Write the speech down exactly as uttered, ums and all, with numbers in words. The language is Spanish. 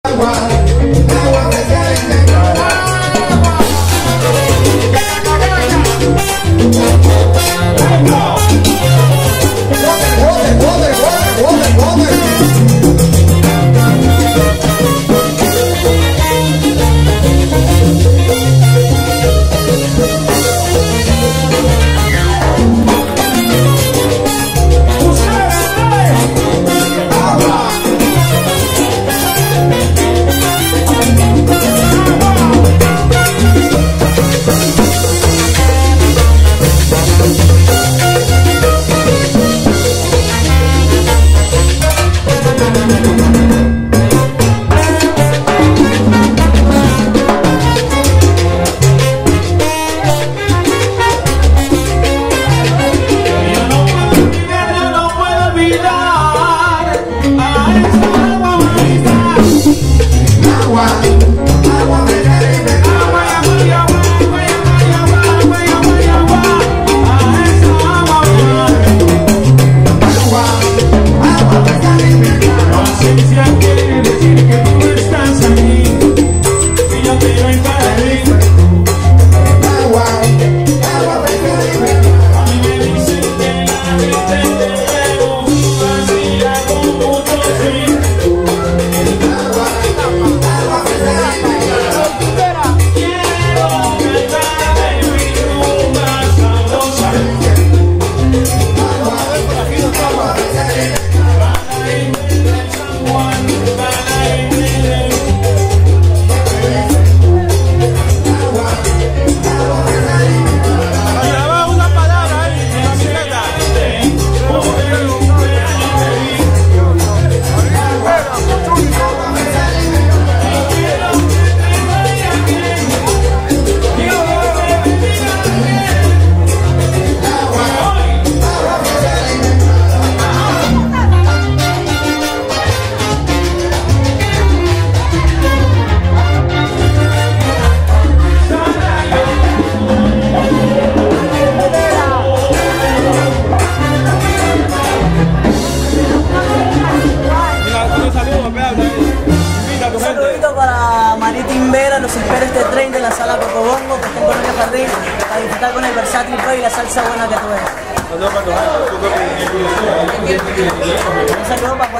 Para Maritín Vera, los espero este treinta en la sala Cocobongo, que está en Colonia Jardín, a disfrutar con el versátil y la salsa buena que tú eres. Un saludo para